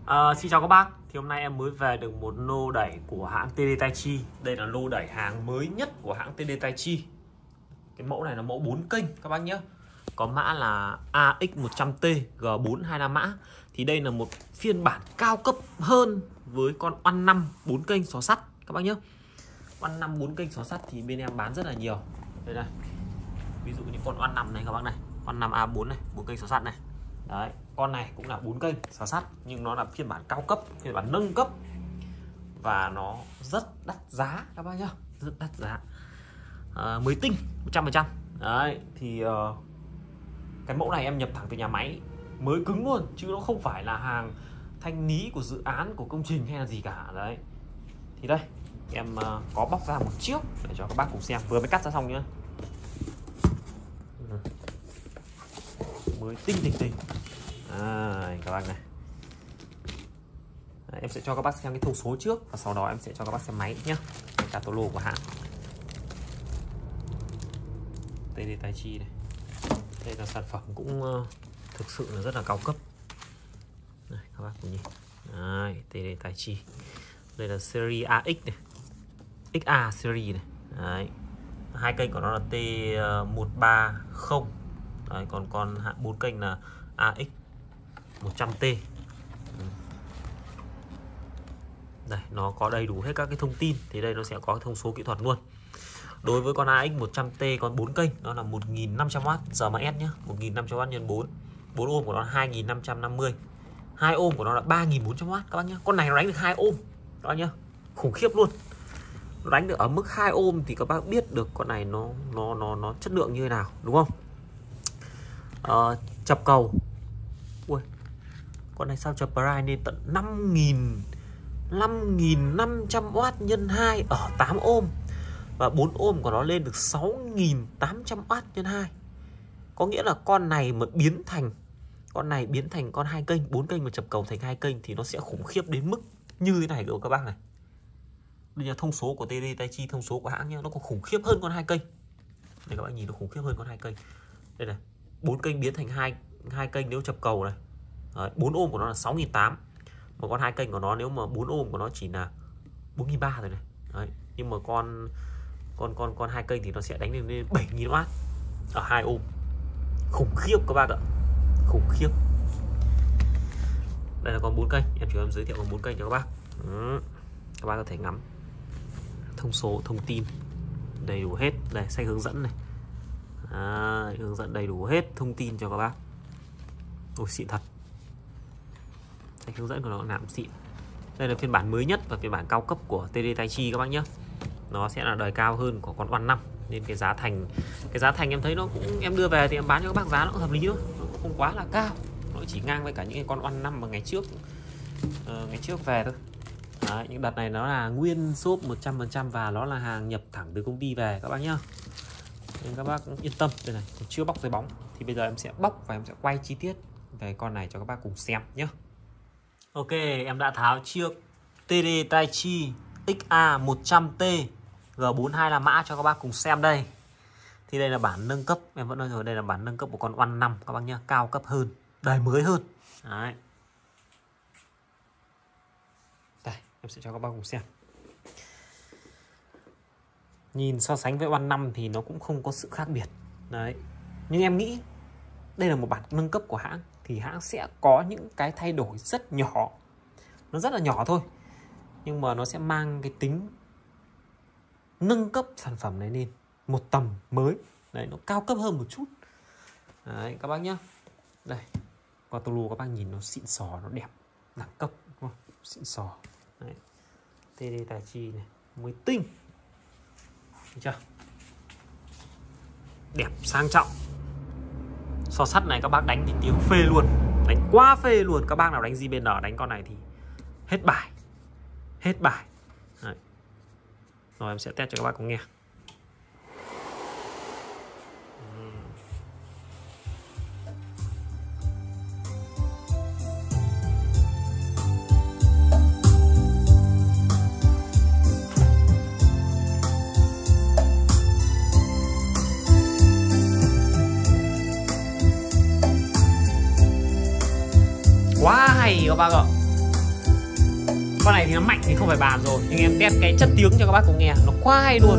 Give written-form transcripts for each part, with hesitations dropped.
Xin chào các bác. Thì hôm nay em mới về được một lô đẩy của hãng TD Taichi. Đây là lô đẩy hàng mới nhất của hãng TD Taichi. Cái mẫu này là mẫu 4 kênh các bác nhé. Có mã là AX100T G425 mã. Thì đây là một phiên bản cao cấp hơn với con Oăn 5 4 kênh xó sắt các bác nhé. Oăn 5 4 kênh xó sắt thì bên em bán rất là nhiều. Đây này. Ví dụ như con Oăn 5 này các bác này, Oăn 5 A4 này, 4 kênh xó sắt này. Đấy, con này cũng là 4 kênh xó sắt nhưng nó là phiên bản cao cấp, phiên bản nâng cấp và nó rất đắt giá các bác nhá, rất đắt giá. Mới tinh 100%. Đấy, thì cái mẫu này em nhập thẳng từ nhà máy mới cứng luôn chứ nó không phải là hàng thanh lý của dự án, của công trình hay là gì cả. Đấy. Thì đây, em có bóc ra một chiếc để cho các bác cùng xem, vừa mới cắt ra xong nhá. Mới tinh tinh. Các bác này. Đấy, em sẽ cho các bác xem cái thông số trước và sau đó em sẽ cho các bác xem máy nhé. Cả tô lô của hãng TD Taichi này. Đây là sản phẩm cũng thực sự là rất là cao cấp. Đây, các bác cùng nhìn. Đấy, TD Taichi. Đây là series AX này, XA series này. Đấy. Hai kênh của nó là T130. Đấy, còn con hạng 4 kênh là AX100T. Đây, nó có đầy đủ hết các cái thông tin. Thì đây nó sẽ có thông số kỹ thuật luôn. Đối với con AX100T còn 4 kênh nó là 1500W RMS nhé, 1500W nhân 4. 4 ohm của nó là 2550. 2 ohm của nó là 3400W các bác nhé. Con này nó đánh được 2 ohm các bác nhé. Khủng khiếp luôn. Nó đánh được ở mức 2 ohm thì các bác biết được con này nó chất lượng như thế nào, đúng không? Chập cầu. Ui, con này sao chập price lên tận 5500W nhân 2 ở 8 ohm. Và 4 ohm của nó lên được 6800W nhân 2. Có nghĩa là con này mà biến thành con 2 kênh, 4 kênh mà chập cầu thành 2 kênh thì nó sẽ khủng khiếp đến mức như thế này rồi các bác này. Đây là thông số của TD Taichi, thông số của hãng nhá, nó còn khủng khiếp hơn con 2 kênh. Đây các bạn nhìn, nó khủng khiếp hơn con 2 kênh. Đây này, 4 kênh biến thành 2 kênh nếu chập cầu này. Đấy, 4 ohm của nó là 6800. Mà con 2 kênh của nó nếu mà 4 ohm của nó chỉ là 4300 rồi này. Đấy, nhưng mà con 2 kênh thì nó sẽ đánh lên 7000W ở 2 ohm. Khủng khiếp các bác ạ. Khủng khiếp. Đây là con 4 kênh, em giới thiệu con 4 kênh cho các bác. Các bác có thể ngắm thông số, thông tin đầy đủ hết. Đây, sách hướng dẫn này. Hướng dẫn đầy đủ hết thông tin cho các bác. Ôi xịn thật. Sách hướng dẫn của nó làm xịn. Đây là phiên bản mới nhất và phiên bản cao cấp của TD Taichi các bác nhé. Nó sẽ là đời cao hơn của con Oăn 5 nên cái giá thành em thấy nó cũng, em đưa về thì em bán cho các bác giá nó cũng hợp lý thôi, nó cũng không quá là cao, nó chỉ ngang với cả những cái con Oăn 5 mà ngày trước về thôi. Đấy, những đợt này nó là nguyên shop 100% và nó là hàng nhập thẳng từ công ty về các bác nhá, nên các bác yên tâm. Đây này, còn chưa bóc giấy bóng thì bây giờ em sẽ bóc và em sẽ quay chi tiết về con này cho các bác cùng xem nhé. Ok, em đã tháo chiếc TD Taichi XA100T G425 mã cho các bác cùng xem đây. Thì đây là bản nâng cấp, em vẫn nói rồi, đây là bản nâng cấp của con Oăn 5 các bác nhá, cao cấp hơn, đời mới hơn. Đấy. Đây, em sẽ cho các bác cùng xem. Nhìn so sánh với Oăn 5 thì nó cũng không có sự khác biệt. Đấy. Nhưng em nghĩ đây là một bản nâng cấp của hãng thì hãng sẽ có những cái thay đổi rất nhỏ. Nó rất là nhỏ thôi. Nhưng mà nó sẽ mang cái tính nâng cấp sản phẩm này lên một tầm mới. Đấy, nó cao cấp hơn một chút. Đấy, các bác nhá. Đây, qua tô lô các bác nhìn nó xịn sò, nó đẹp, đẳng cấp, đúng không? Xịn sò. Đấy. TD Taichi này, mới tinh. Thấy chưa? Đẹp, sang trọng. So sắt này các bác đánh thì tiếng phê luôn, đánh quá phê luôn. Các bác nào đánh JBL đánh con này thì hết bài. Hết bài. Đấy. Rồi em sẽ test cho các bác cùng nghe. Quá hay các bác ạ. Con này thì nó mạnh thì không phải bàn rồi, nhưng em test cái chất tiếng cho các bác cùng nghe, nó quá hay luôn.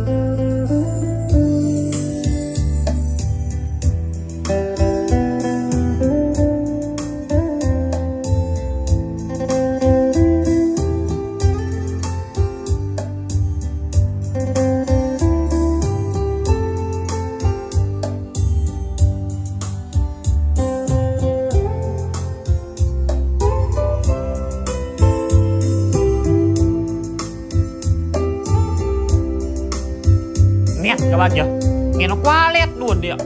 Nét các bác nhỉ, nghe nó quá nét luôn đi ạ.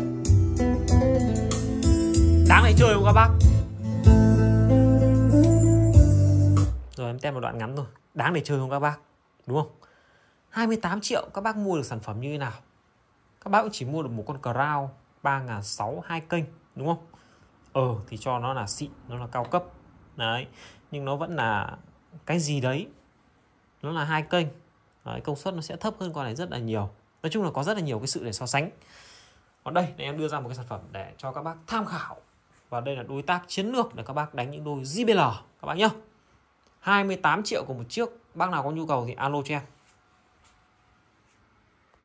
Đáng để chơi không các bác? Rồi em test một đoạn ngắn thôi, đáng để chơi không các bác? Đúng không? 28 triệu các bác mua được sản phẩm như thế nào? Các bác cũng chỉ mua được một con Crown 3.600 2 kênh, đúng không? Thì cho nó là xịn, nó là cao cấp. Đấy, nhưng nó vẫn là cái gì đấy. Nó là 2 kênh. Đấy, công suất nó sẽ thấp hơn con này rất là nhiều. Nói chung là có rất là nhiều cái sự để so sánh. Còn đây em đưa ra một cái sản phẩm để cho các bác tham khảo. Và đây là đối tác chiến lược để các bác đánh những đôi JBL các bác nhá. 28 triệu của một chiếc. Bác nào có nhu cầu thì alo cho em.